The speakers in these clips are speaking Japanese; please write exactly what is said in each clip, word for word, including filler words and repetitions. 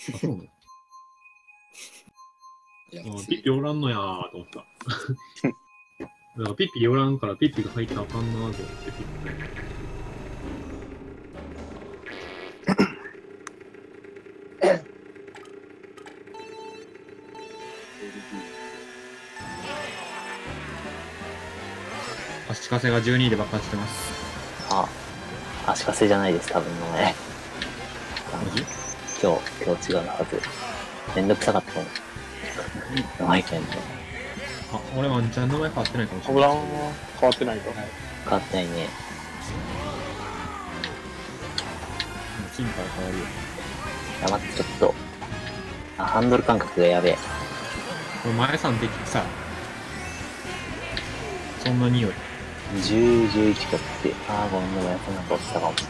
あ、そうなの？ いやあピッピおらんのやーと思った。だからピッピおらんからピッピが入ったらあかんなーと思ってピッピ。足かせがじゅうにいで爆発してます。 あ、足かせじゃないです、多分名前。 マジ？ 今日、今日違うはず。めんどくさかったかも。名前変えんの。 あ、俺ワンチャン名前変わってないかもしれ油はない。 変わってないと。 変わってないね。 チンから変わるよ。 いや、待って、ちょっと。あ、ハンドル感覚がやべえ。 これ前さん的さ、そんな匂い。 じゅう、じゅういちかって、あー、ごめんね、やつなんか落ちたかも。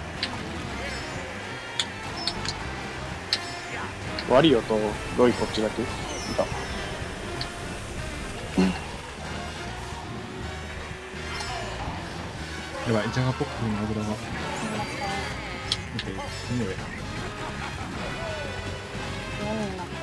ワリオとロイこっちだけいた。 やばい、ジャガポックの油が。オッケー、匂い。 何になった？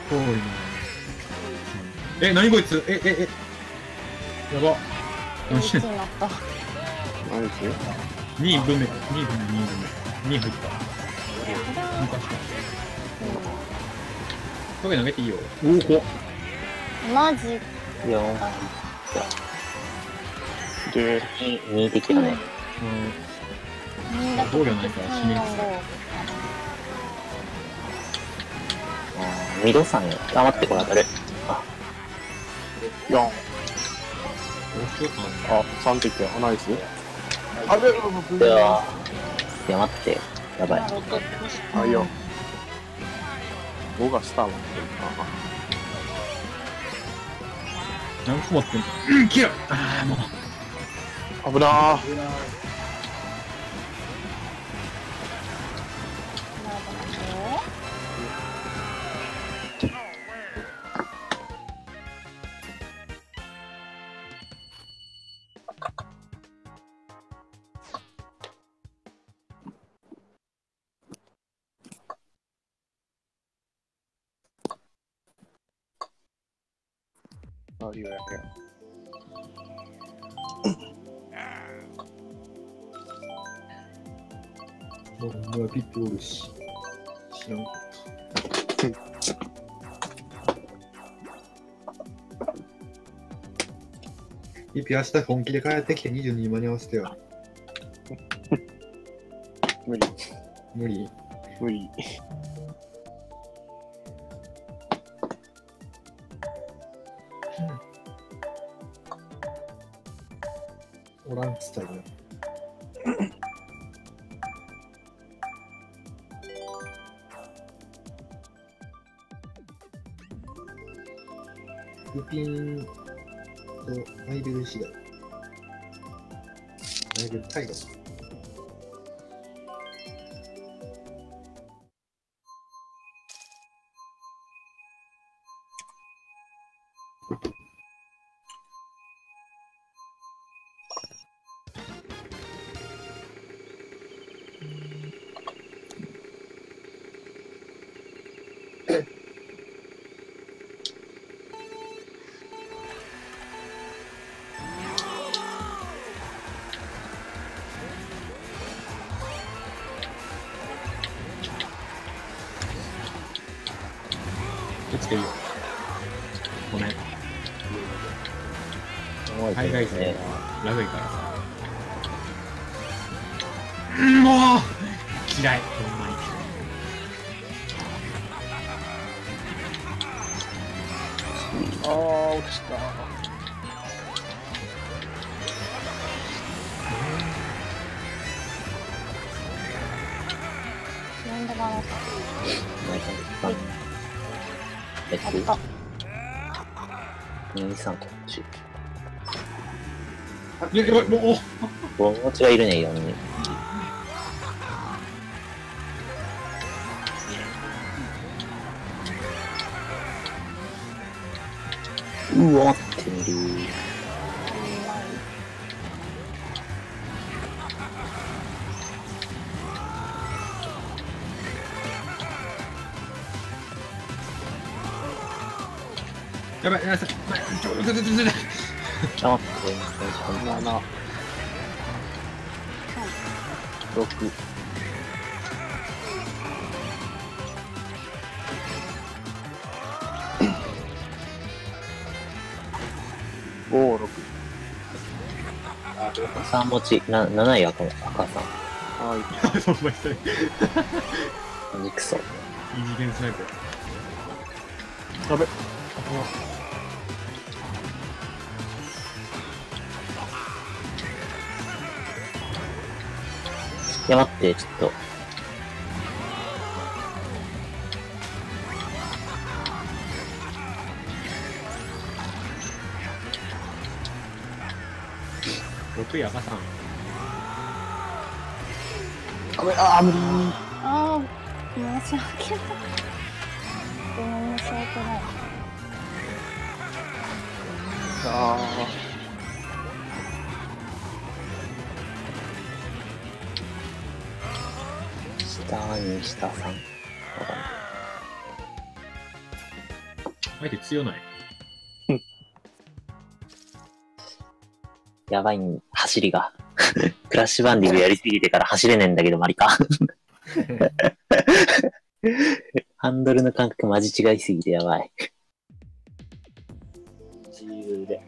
遠いな。え、なにこいつ？え、え、え。やば。何してんの？ になった。 何ですよ。 に分目、に分目、に分目。に入った。昔か。トゲ投げていいよ。おお、怖っ。 マジよん。 で、 に的だね。 うん。防御ないから死ね。 ミドさんよ。あ、待って、これ当たる。あ、 よん。 どうしようかな。 あ、さん滴や。ナイス。あれ、 では、いや、待って。やばい。 あ、いいよ。ごがスターマン。 何個持ってんの？うん、切る。ああ、もう。 危なー。あ、いいよ、やけん。 もう、もうピッピおるし。知らんかった。ピッピ明日本気で帰ってきてにじゅうにに間に合わせてよ。 無理。 無理。 無理。 おらんっつったよ。ルピンとアイベル次第。アイベルタイガー。気をつけるよ。ごめん。海外勢はラグいからさ。うんもう嫌い。ほんまに。 あー、落ちた。 なんでもなかっえった。あっと、に、さんこっち。 いや、やばい、もう、 お持ちがいるね、よんにん。うわ、待ってみる。 やばい、やばい、やばい、ちょ、ちょ、ちょ、ちょ、ちょ、 あ、待って、 なな、ろく、ご、ろく。 さん持ち、な、なない赤も、赤さん。 はい。 そんな人に。 マジクソ。 いい次元スナイプ。 やべ。 いや、待って、ちょっと。 ろくい赤さん。 やべ、あー、無理ー。 ああ、申し訳ない。ごめん申し訳ない。 あ下に下さん。わかんない。 相手強ない。 やばいん、走りが。クラッシュバンディングやりすぎてから走れねえんだけど、マリカ。ハンドルの感覚マジ違いすぎてやばい。自由で。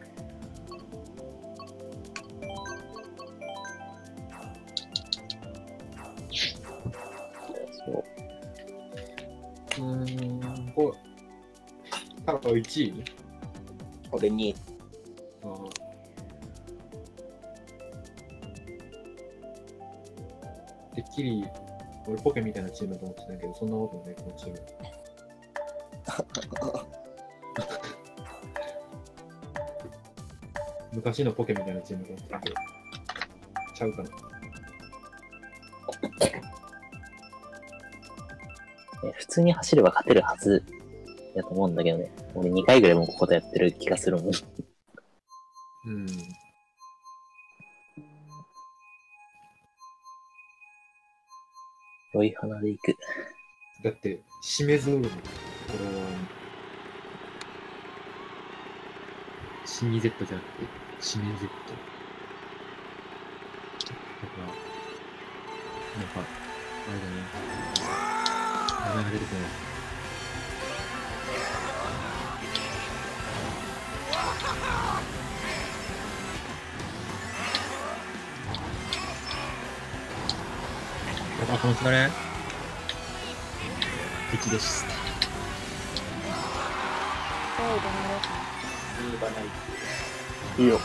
そう。 うーん、こう、タロいちい。 俺に、 あーてっきり、俺ポケみたいなチームだと思ってたけど、そんなことない、このチーム。昔のポケみたいなチームだと思ってたけど、ちゃうかな。 ね普通に走れば勝てるはずやと思うんだけどね。俺にかいぐらいもうこことやってる気がするもん。 うん。 良い花で行く。 だって、締めずるの。これは、シミ Z じゃなくて、シメ Z。だから、なんか、あれだね。名前が出てこない。あ、この疲れ敵でした。 すごいでもー、いいよ。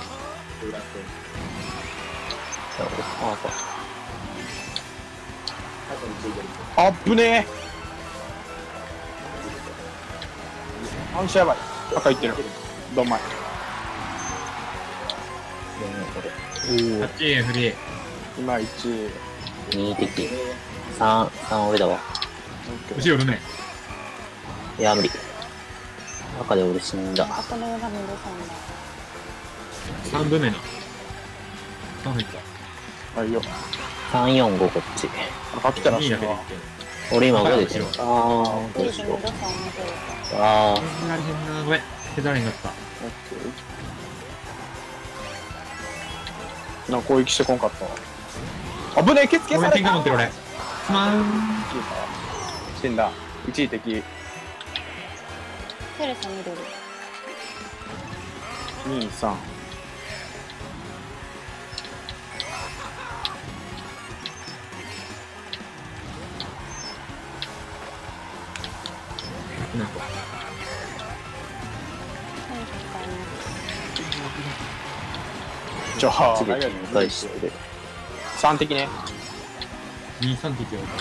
あっぶねー。反射やばい。赤いってる。どんまい。おおあっ。ちフリー。 今いち。 に敵。さん、さん俺だわ。 後ろおるね。 いや、無理。赤で俺死んだ。 あとのが見るさんだ。 さんぶ目な。さん入っあ、いいよ。 さん、よん、ごこっち。 赤来たた。 らしいわにだけでいっ。て。 俺今ごでしょ。 後あー、どうしよ見るさん見るう。あー、 削られへんな。ごめん。削られへんかった。 オッケー。なんか攻撃してこんかったわ。あぶねえ、ケツ消俺された。 天下持ってる俺。すまん。 死んだ。一位敵。 テレサ見れる。 に、さん。 なんか。 テレサ使います。 じゃあ、 次で展開してる。 さん敵ね。 に、さん敵やるか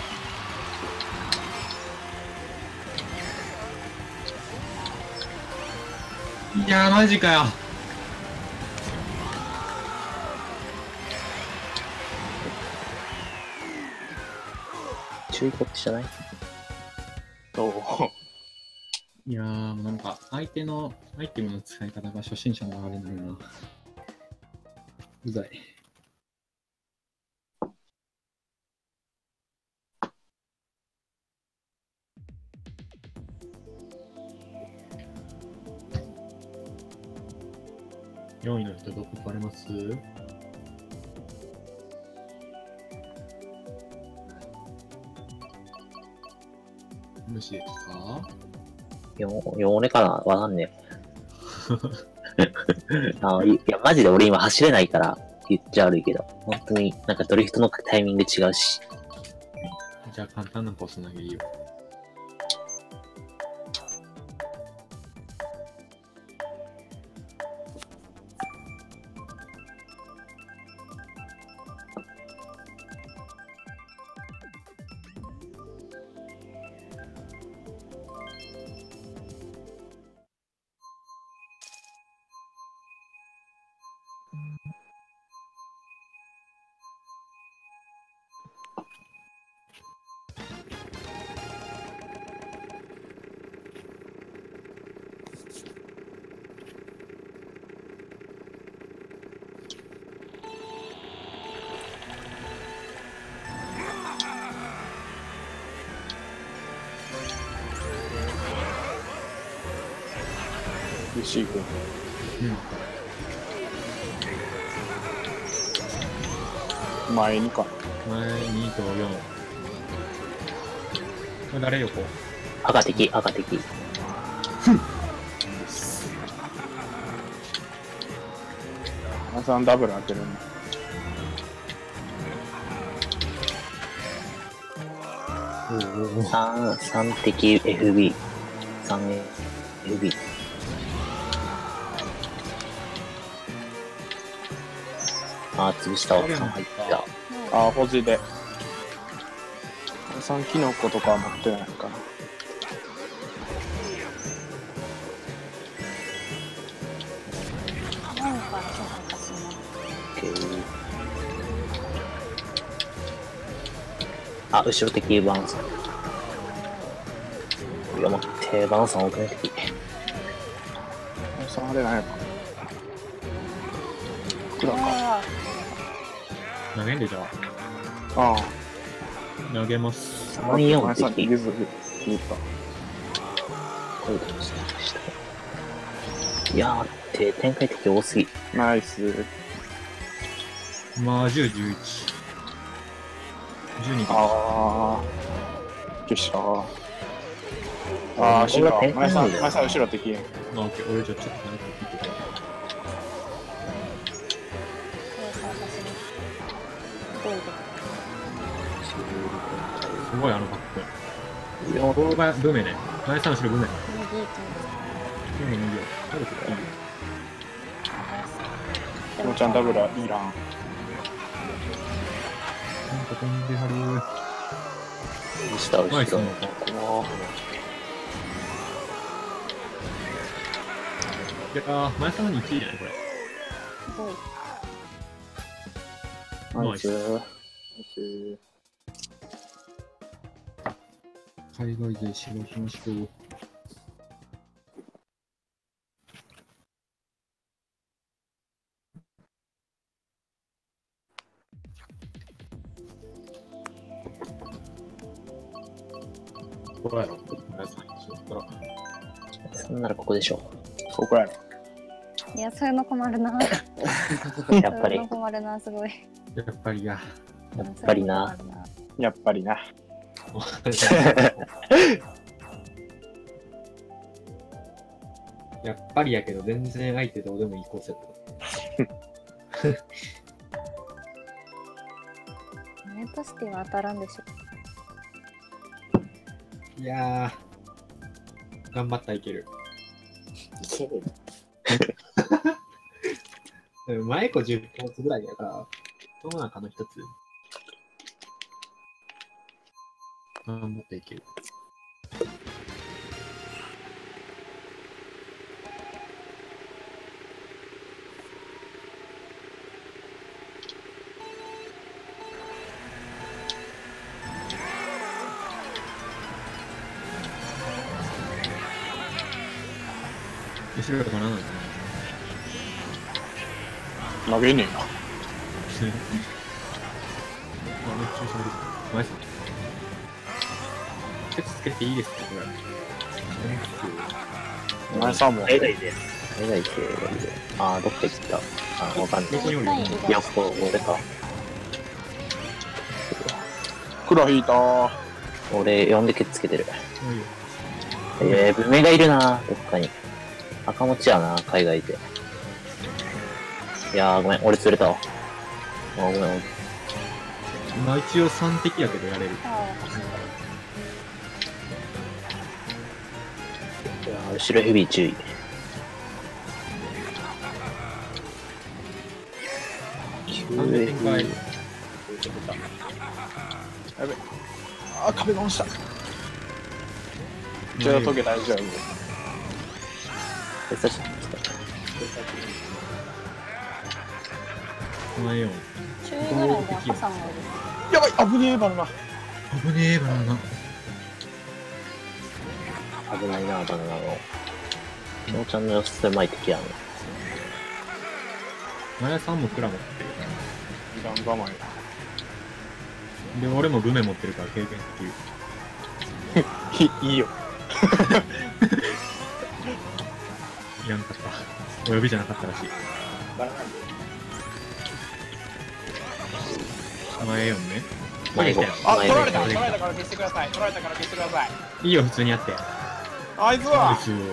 いやー、マジかよ。 注意こっちじゃない？ どういやー、もうなんか、相手のアイテムの使い方が初心者のあれなんだよな。うざい。 よんいの人どこかあります？無視ですか？ よ、よ、俺かなわかんねえ。あいいや、マジで俺今走れないから言っちゃ悪いけど、本当になんかドリフトのタイミング違うし。 じゃあ簡単なコース投げいいよ。 石井君。 うん。 前にか。 前にとよん。これ誰横？ 赤敵、赤敵。 あさんダブル開けるね。 三、三敵 エフビー。三 エフビー。あー、潰したわ。さん入った。 あー、保持で。あさんキノコとかは持ってないかな。 前からそうかしな。 オッケー。あ、後ろ敵バンさん。いや、待って、バンさん奥の敵。 あさんあれないのか。黒か。 あ投げんでじゃあ。 ああ。 投げます。 さん、よんあさん敵。 ゆず引いた。 こういうことしてました。いやー、待って、展開的多すぎ。 ナイス。 まあ、じゅう、じゅういち。じゅうにか。 ああ。よっしゃー。ああ、白。前さん、前さん後ろ敵。 あ、オッケー。俺じゃあちょっと誰か聞いてた。すごいあのバック。 いやここがブメね。前さん後ろブメ。 右行きでもいいよ。食べていいよ。 きもちゃんダブルはいらん。 なんか飛んではる。 下、後ろ。 ナイスのいやー、前さんにいちいじゃないこれ。 すごい。 ナイス。ナイス。 海外で仕事しましょう。ここやろ。前さんにしよったら。 そんならここでしょ。 ここやろ。 いや、そういうの困るな。 やっぱり、やそういうの困るな、すごい。 やっぱりや。 っぱりな。 そういうの困るな。 やっぱりな。 やっぱりやけど、全然相手どうでもいいコースやった。 メントシティは当たらんでしょ。 いやー、頑張ったらいける。 いける。 でも前子じゅっコースぐらいやから、その中の一つ。頑張っていける。後ろとかなんなの？ 投げねえな。 あ、めっちゃ後ろで。前さん。ケツつけていいですかこれ。 前さんも。 海外で、 海外系がいる。あー、どっか行った。あー、わかんない。 どこにおるの？ 横、俺か。 黒引いたー。 俺、呼んでケツつけてる。 おいよ。 えー、ブメがいるな、どっかに。赤持ちやな、海外で。いやー、ごめん、俺釣れたわ。あー、ごめん、ごめん。 まあ一応さん滴やけどやれる。 あいやー、後ろヘビー注意。 完全展開。 やべ。あー、壁が落ちた。じゃあ、トゲ大丈夫。 え、さし、 お前よ。 あ、中位ぐらいで赤さんがいる。 やばい、危ねえバナナ。 危ねえバナナ。 危ないな、バナナの。のちゃんの様子で巻いてきやん。 マヤさんもクラ持っていらん我慢や。 る。で、俺もブメ持ってるから経験っていう。 いいいよ。 いらんかった。お呼びじゃなかったらしい。前よんね。 迷子。 あ、取られた、 迷子取られたから消してください。取られたから消してください。 いいよ、普通にやって。 あいつはですよ。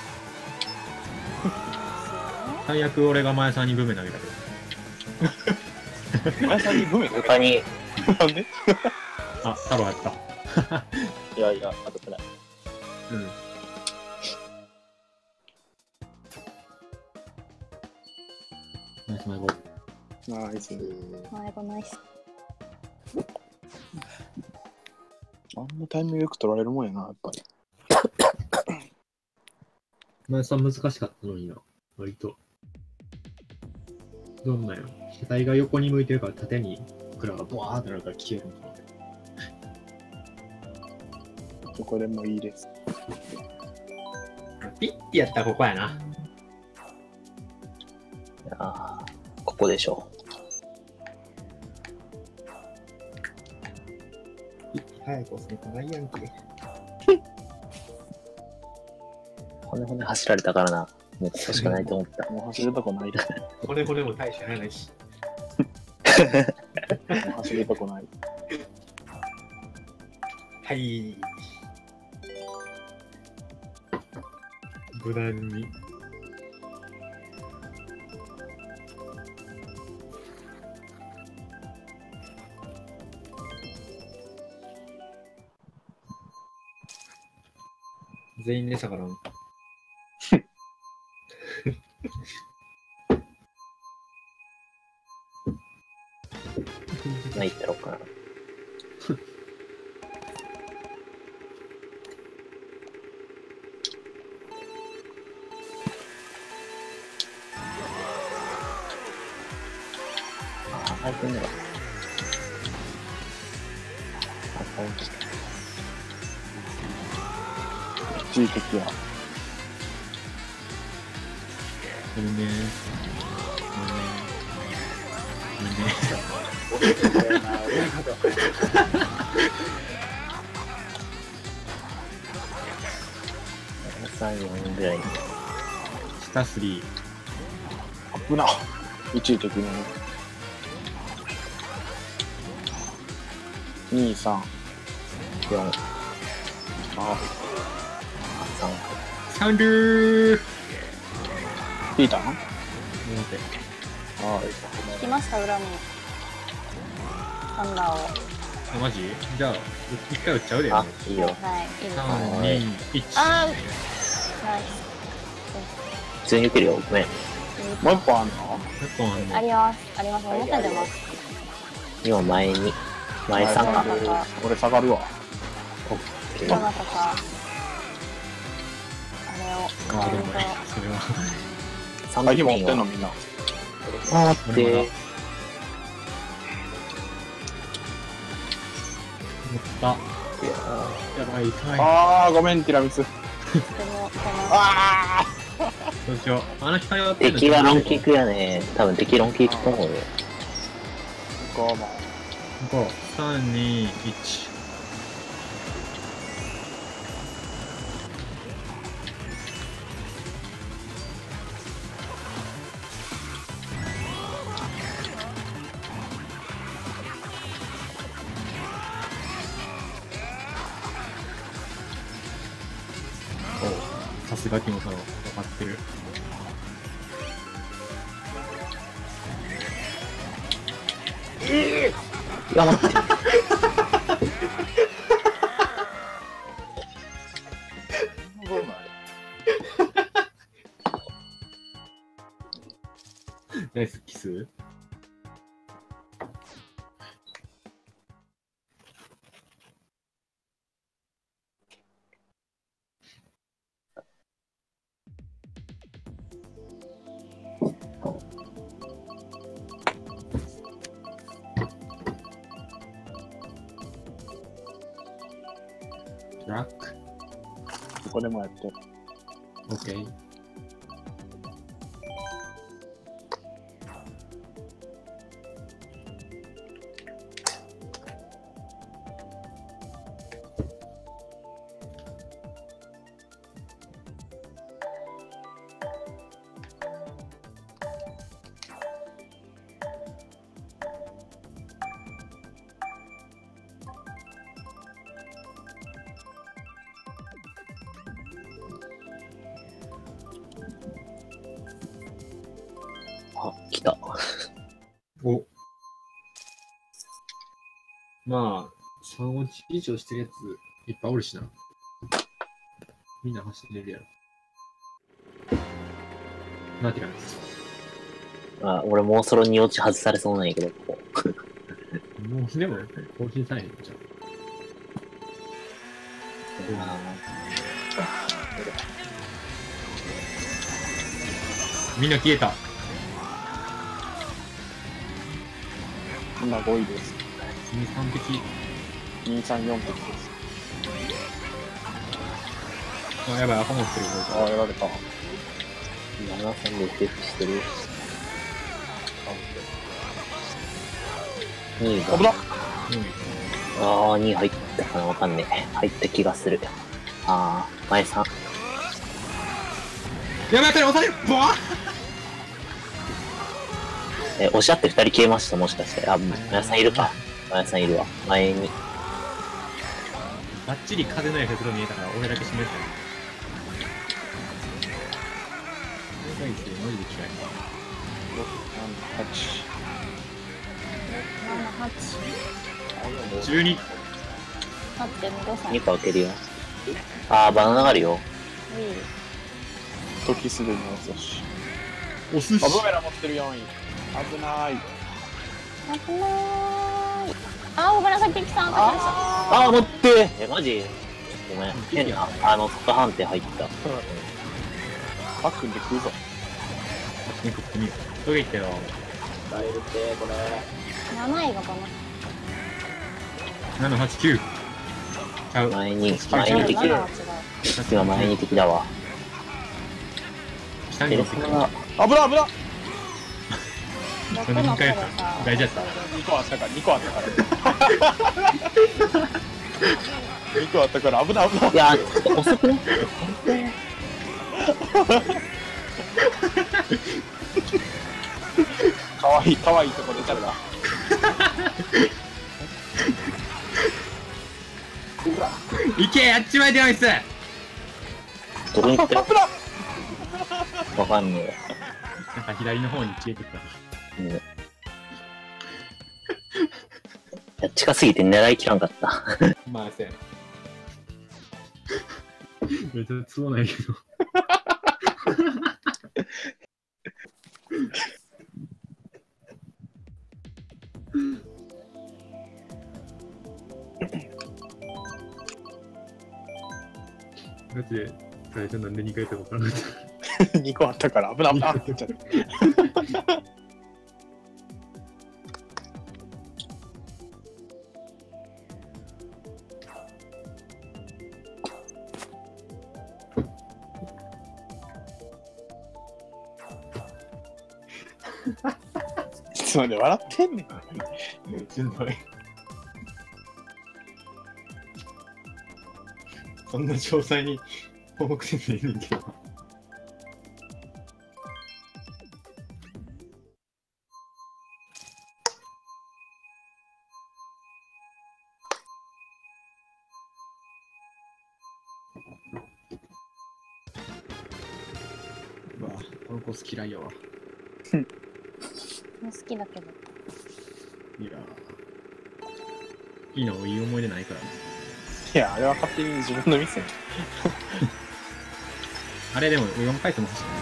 最悪俺が前さんにブメ投げたけど。 前さんにブメか他に、 なんであ、太郎やった。 いやいや、当たってない。 うん。ナイス迷子。 ナイス。 迷子ナイス。 あんなタイミングよく取られるもんやな、やっぱり。 前さん難しかったのにな。割と。どんなよ。車体が横に向いてるから縦にクラがボワーってなるから消えるのかな。 どこでもいいです。 ピッてやったらここやな。 いやー、ここでしょ。 ピッて早く押すのかないやんけ。 骨骨走られたからな。もうここしかないと思った。 もう走るとこない。も骨骨も大してないし。 う走るとこない。 はい。無難に。全員でしたからん。 何言ったろうかな。あ、入ってんのか。あ、そうですね。 地位的や。 ごめんね。ごめんね。 さん、よんぐらいに。 下スリー。 危な。一位的に。に、さん。 よん、 あ、 さん。 サンドゥー。 ピーターン待って。 あ引きました裏に。サンダーを。 あ、マジ？じゃあ、一回打っちゃうで。 あ、いいよ。 はい、いいですか。 さん、に、いち。 あー、ナイ普通に受けるよ。ごめん。 ス。 もう一本あんの一本あんのあります。あります。表出ます。 今前に。前さんか。 俺下がるわ。 オッケどー。 なたか。あれを。 あ、でもね、それは。 さんあ、火持ってんよ。 のみんな。 あ、待って。 持った。やばい、痛い。 あー、ごめん、ティラミス。 でも、この。 あどうしよう。あの光は敵はロンキックやね。多分敵ロンキックと思うよ。 ー。ごめん。 ご、さん、に、いち。 すがキモさんは分かってる。 いや、待って。 ナイスキス。ラック。 どこでもやって。 オッケー。 あ、来た。 お。まあ、さん落ち以上してるやついっぱいおるしな。みんな走れるやろ。なんて感じ。 あ、俺もうそろに落ち外されそうなんやけど、ここ。 もう、でも、更新されへんじゃん。みんな消えた。 今ごいです。 に、さん匹。 に、さん、よん匹です。 あ、やばい、赤持ってる。 ああ、やられた。 ななさんでセーフしてる。にいが。 危なっ。 ああ、にい入ったかな、わかんねえ。入った気がする。ああ、前さん。 やばい、押される。ボワえ、押し合ってふたり消えました、もしかして。あ、前さんいるか。前さんいるわ。前に。 バッチリ風のエフェクト見えたから、俺だけ示したよ。マジで嫌い。 ろく、なな、はち。 なな、はち。 じゅうに。 待って、ごさい。 にこ開けるよ。ああ、バナナがあるよ。 時すでに遅し。 お寿司。 あ、ブーメラン持ってるよんい。危ない。 危ない。あー、紫木さん、高橋さん。 ああ、待ってえ、マジごめん。変な、あの、外判定入った。 パックンで食うぞ。 にこに。どれ行ったよ。 なないがかな。 なな、はち、きゅう。ちゃう。 前に、前違う、 に敵だ。 ななは違う。 今前に敵だわ。ペ下に持ってくる。 ルソナ、 危ない危ない。 ろくの頃さ。 大事だった。 にこあったから、にこあったから。にこあったから危ない危ない。 いや、ちょっと遅くねかわいい、かわいいとこ出ちゃった。 いけ、やっちまえてよいっす。 どこに行った危ない。 わかんねなんか左の方に消えてきた。 え。うん。いや、近すぎて狙いきらんかった。 まあ、せやね。めっちゃつぼないけど。マジで最初なんでにかいやったか分からなかった。 にこあったから危ない危ないって言っちゃった。いつまで笑ってんねん。 しんどい。そんな詳細に報告せんでいいねんけど。 このコース嫌いやわ。 もう好きだけど。 いやー。いいのいい思い出ないからね。 いや、あれは勝手に自分の店。 あれでもよんかいとも走ってない。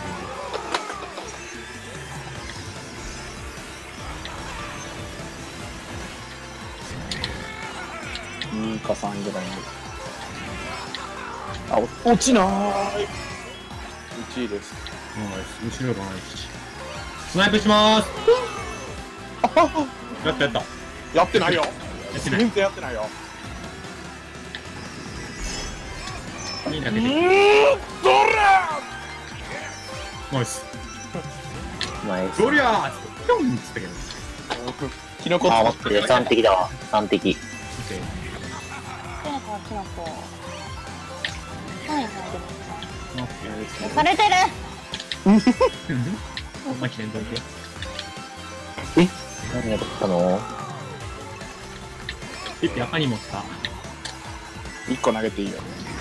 にかさんぐらいに。あ、お落ちなーい。いちいです。 はい、後ろがないし。スナイプしまーす。やったやった。 やってないよ。 やってない。 全然やってないよ。 いいだけで。 うーん、そらナイス。 ナイス。 ゴリャーっつって、ピョンっつったけど。 キノコあ、待って、さん滴だわ。さん滴。 オッケー。 キノコはキノコ。はいはい。 オッケー。 押されてる。 ほんま切れんといて。 え何が取ったの？ ピッピ赤に持った。 いっこ投げていいよ。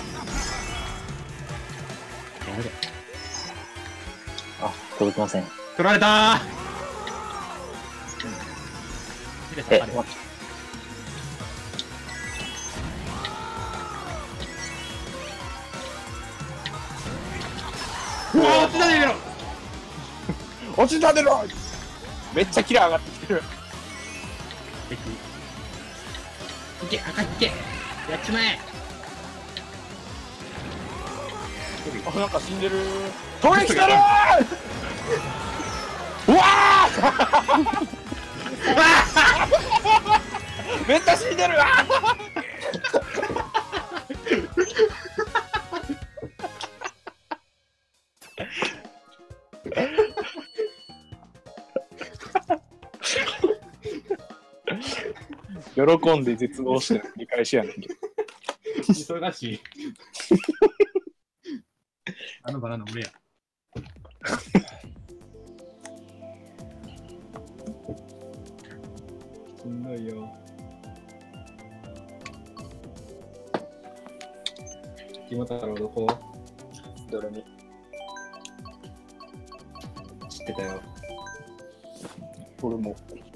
やるで。 あ、届きません。 取られたー。 え、 待って。うわー、落ちたねえけど。 落ちたでろ。めっちゃキラー上がってきてる。 いけ、赤いけ。やっちまえ。 あ、なんか死んでる。トレ来たるー。うわーめっちゃ死んでるわ喜んで絶望してる見返しやねんけど。 忙しい。あのバナナ俺や。しんどいよ。キモ太郎どこ？ どれに知ってたよ。 俺も。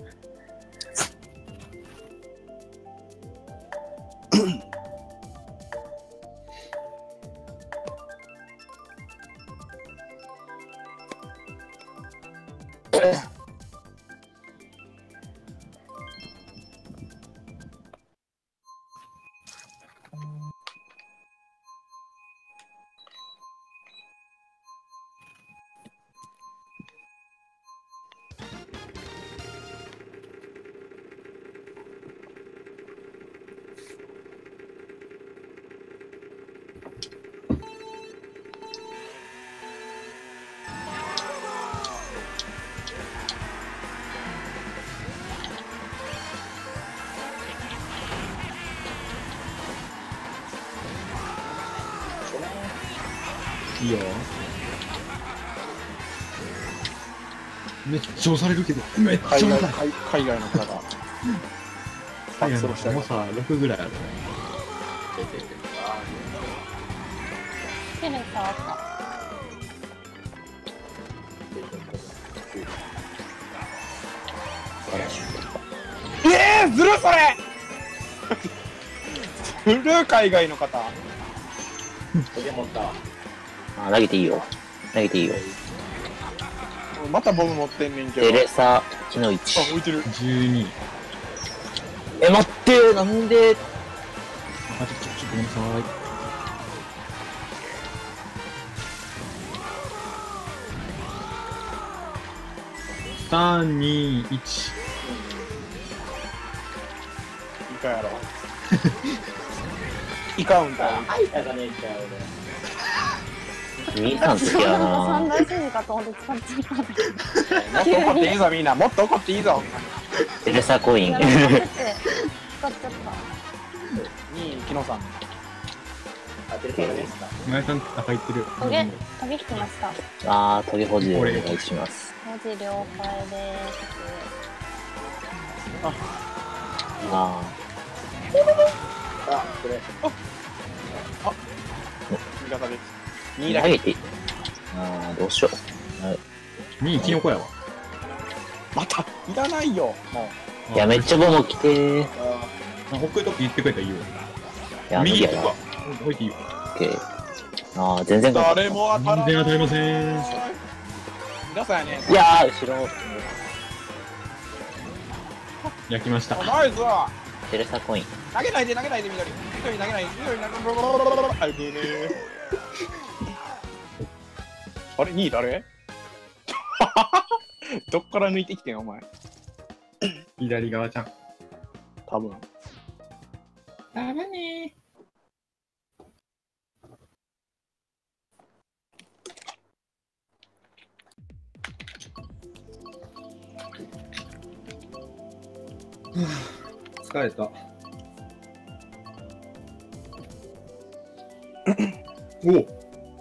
いいよ。めっちゃ押されるけど、めっちゃ海外重たい。 海海外の方が。 海外の重さろくぐらいある。 手で触った。 ええー、ずるそれずる海外の方。 あ、投げていいよ。投げていいよ。 またボム持ってんねんけど。 テレサ、木の位あ、 置。 置いてる。 じゅうに。 え、待ってなんであ、ちょ、ちょ、ちょ、ごめんなさい。さん、に、いち。 イカやろ。イカウンター。 兄さん好きや三な大筋かと思って使っちゃったんだけど。 もっと怒っていいぞみんな。もっと怒っていいぞ。 テレサコイン。 やろうと思って使っちゃった。 にい、キノさん。 前さん、赤いってる。 トゲ、トゲ引きました。 あー、トゲ保持でお願いします。 文字了解です。 あ味方です。 ー、 にだけ。 投げて。あー、どうしよう。 にいキノコやわ。 また、いらないよ、もいや、めっちゃボモ来てー。 う。 あ、置くとき言ってくれたらいいよ。 いや、無理やな。 右とか。置いていいよ。 オッケー。あー、全然勝った誰も当たらない。 全然当たりません。 皆さんやね。 いやー、後ろ。 焼きました。 ナイスわ。 テレサコイン。 投げないで投げないで緑。緑投げないで緑投げないで。あげねあれにい誰どっから抜いてきてんお前。 左側ちゃん。 多分。 ダメねー。疲れた。おお。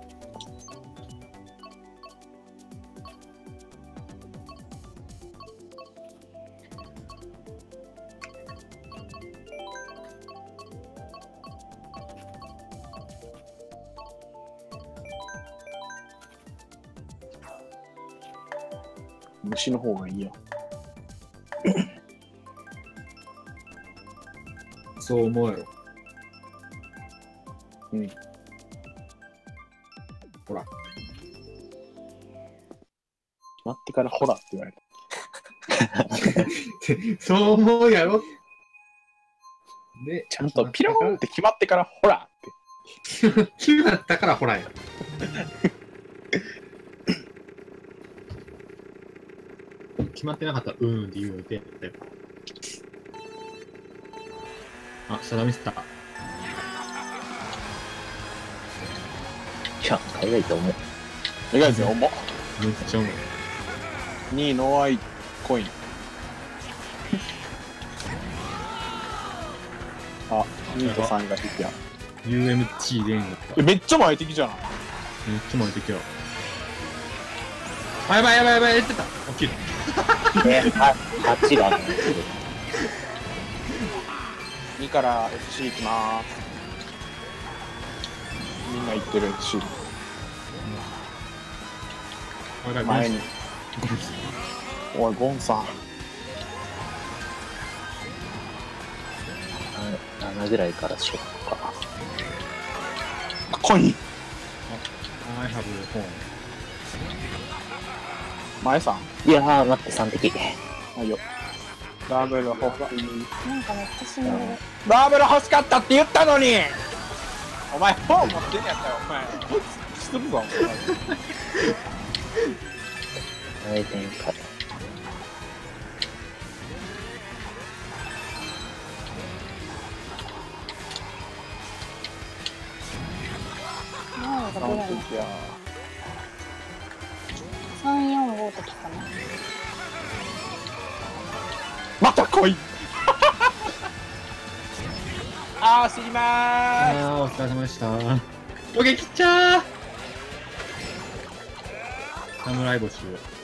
虫の方がいいよ。 そう思うやろ。 うん。 ほら。 待ってからほらって言われた。 そう思うやろ。で、 ちゃんとピローンって決まってからほらって。 決まったからほらや。決まってなかったらうーんって言うて。あ、シャダミスター。 いや、海外と思う。 意外ですよ、重っ。 めっちゃ重い。 にいノーアイコイン。あ、にいとさんが敵や。 ユーエムティー 連撃え、めっちゃ前敵じゃん。 めっちゃ前敵や。あ、やばいやばいやばい、やってた。起きる。 え、は、はちが。 にから エフシー 行きまーす。みんな行ってる エフシー。前に。おい、ゴンさん。 ななぐらいからしよっか。 コイン。 I have phone。 前さん。 いやー、待って、さん敵。 はいよ。ダブル欲しい。 なんかめっちゃ死んでる。 ダブル欲しかったって言ったのにお前、フォー持ってんやったよ、お前。するぞ、 大展開。 なんか出ない。 いやさん、よん、ごときかな。 また来いあー、死にまーあー、お疲れ様でした。おげきっちゃー侍星を。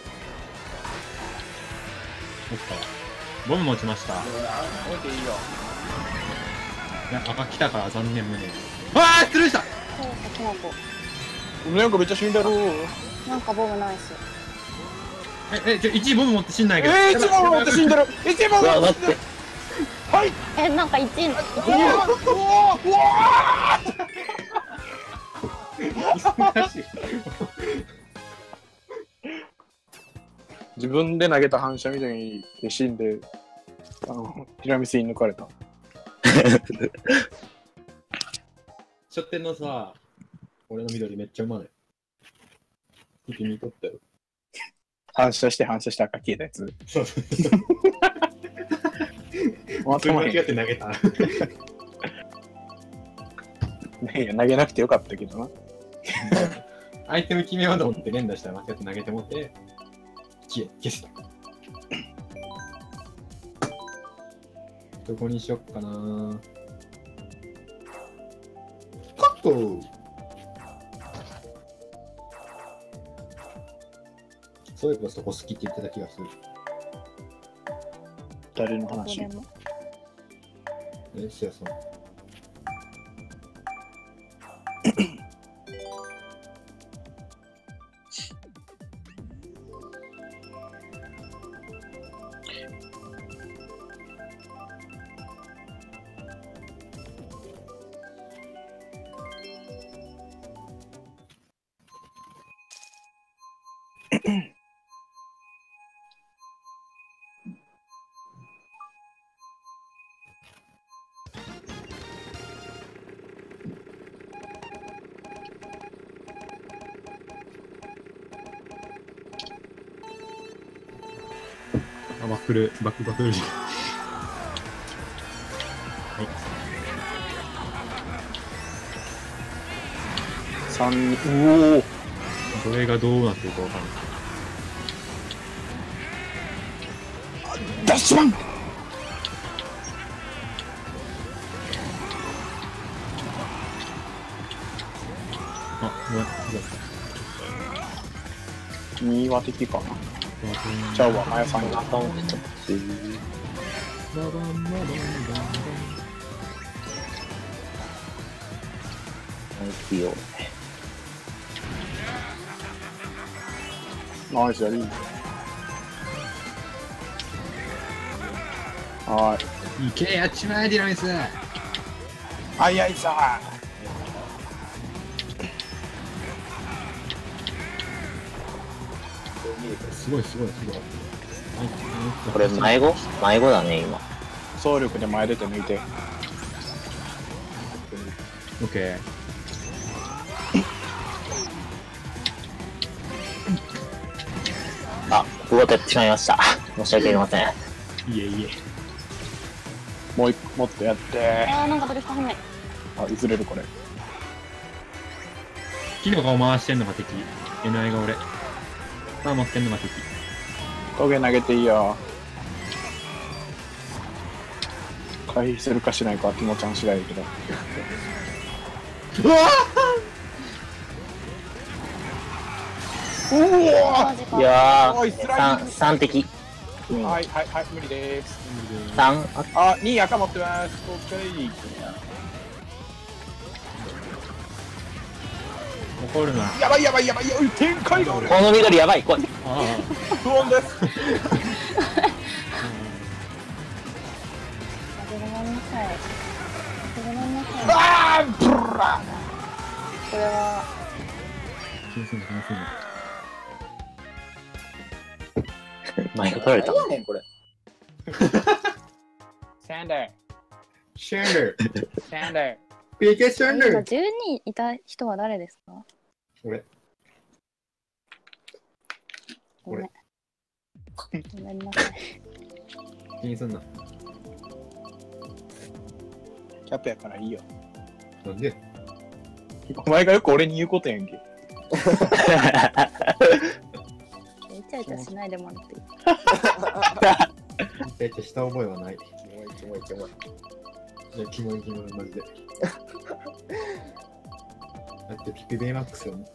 おったわ。ボム持ちました。いす。置いていいよ。 や、赤来たから残念無念。あー、失礼した。 そうそう、キノコ。 なんかめっちゃ死んでる。 なんかボムないし。 え、え、ちょ、いちボム持って死んないけど。 えー、一番持って死んでる。一番うわ、 持って死んでる。 待って。 はい。 え、なんかいち、いちうわーうわーうわ難しい。 自分で投げた反射みたいに死んで、あの、ティラミスに抜かれた。 書店のさ、俺の緑めっちゃうまい。敵にとったよ。 反射して反射して赤消えたやつ。 そうそう。 まとまへん。 間違って投げた。 いや、投げなくてよかったけどな。 アイテム決めようと思って連打したら間違って投げてもって消え消した。どこにしよっかな。カット。そういえばそこ好きって言ってた気がする。 誰のどこ話でも。 え、せやさん。 あ、バックル、バックバックル。はい。 三、うお。 どれがどうなってるかわかんない。 ダッシュマン。 あ、ごめん、ごめん。 には敵かな。ちゃうわ、マヤさんが。 アカウントつババンババンバンバン。 行くよ。 ナイスやり。はーい。 いけやっちまえディラミス。 あいあいさすごいすごいすごい。 これ迷子迷子だね、今。 総力で前出て抜いて。 オッケー。 あ、動ててしまいました。申し訳ありません。 いえいえ。 もう一個もっとやってあー、なんかドリフト早い。 あ、譲れるこれ。 木の顔回してんのが敵。エヌアイが俺。さあ持ってんのが敵。 トゲ投げていいよ。回避するかしないかはキモちゃん次第だけど。 うわマジか。 いやおい、スー、 ライ三、三敵。 ディング。はいはいはい、無理でーす。 三、あ、 あ、に赤持ってます。オッケー。 怒るな。 やばいやばいやばいやばい、展開が俺。 この緑やばい、来い。 あ不穏です。 ごめんなさい。ごめんなさい。 あー、ブラこれは、 あ。気にすんな気にすんな。 前が取られた。 何やねんこれ。サンダー。 シャンダー。 サンダー。 ピーケー シャンダ今ー。 じゅうにんいた人は誰ですか？ 俺。 ごめん。ごめんなさい。 気にすんな。 キャップやからいいよ。 なんでお前がよく俺に言うことやんけ。 イチャイチャしないでもらっていい？ イチャイチャした覚えはない。 キモいキモいキモい。 いや、キモいキモい、マジで。だってピピベイマックスよね。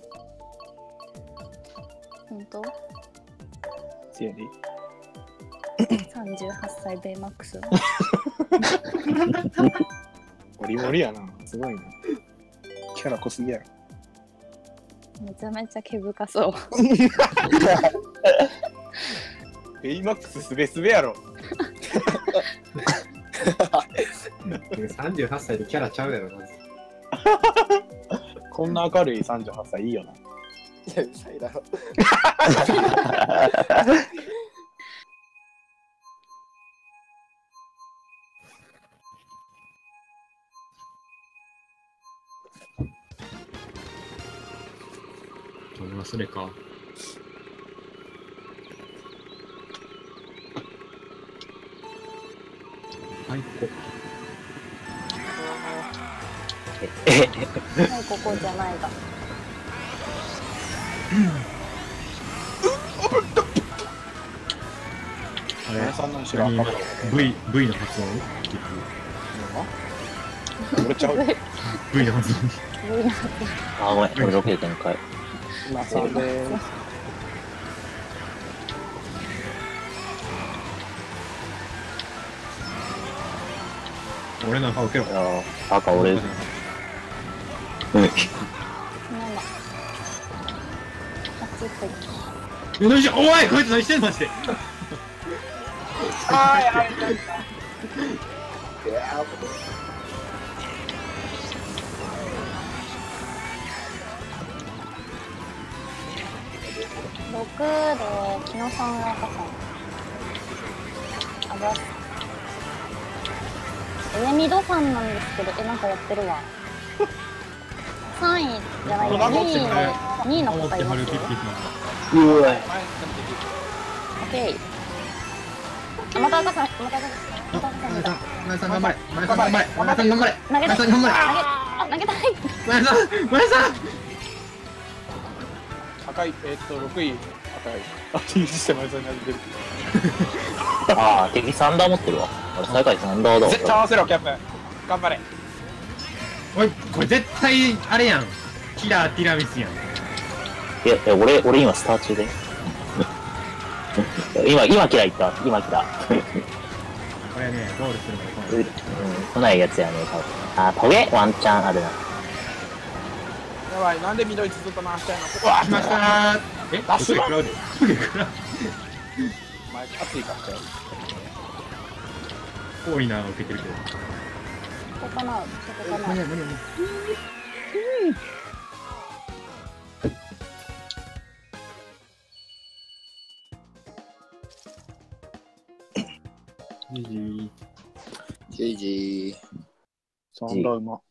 本当？ せやで。 さんじゅうはっさいベイマックス。 モリモリやな。すごいな。キャラ濃すぎやろ。 めちゃめちゃ毛深そう。 ベイマックスすべすべやろ。 さんじゅうはっさいでキャラちゃうやろ、まず。 こんな明るいさんじゅうはっさいいいよな。 いや、うるさいだろ。 それか。はい、ここ。 え、 はい、ここじゃないが。 あマヤさんの後ろ何今赤か V、V の発音俺ちゃう。 V の発音。 あ、ごめん、俺ろくで展開。 マヤさんでーす。 俺の赤受けろ。 いやー、赤俺、うん。 なんだ。あっち行ってる。 よいしょ、おいこいつ何してんのマジで。 はいはいはい。 ろで、木野さんが赤さん。あざっす。上ミドファンなんですけど、え、なんかやってるわ。さんいじゃないや、にいの、にいの方いますよ。 うわオッケー。あ、また赤さん、また赤さん。また赤さんだ。 前さん頑張れ。前さん頑張れ。前さん頑張れ。 投げたい。 前さん頑張れ。 あ、投げたい。 前さん、前さん。 赤い、えーっと、ろくい、赤い。あ、T 字して前さんに出る。 ああ、敵サンダー持ってるわ。俺、最下位サンダーだわ。 絶対合わせろ、キャップ。頑張れ。 おい、これ絶対、あれやん。キラーティラミスやん。 いや、いや俺、俺今スター中で。今、今キラー行った。今キラー。 これね、ゴールするまで来うない。 ん、来ないやつやね、多分。あ、トゲワンチャンあるな。 やばい、なんで緑ずっと回したいの。うわ、 来ましたー。え、 ダッシュクラウド。クラウお前、熱いからしちゃう。 ド。多いな、受けてるけど。 ここかな、ここかな。 無理や無理や無理。ジジジェイジー。 サンダーうま。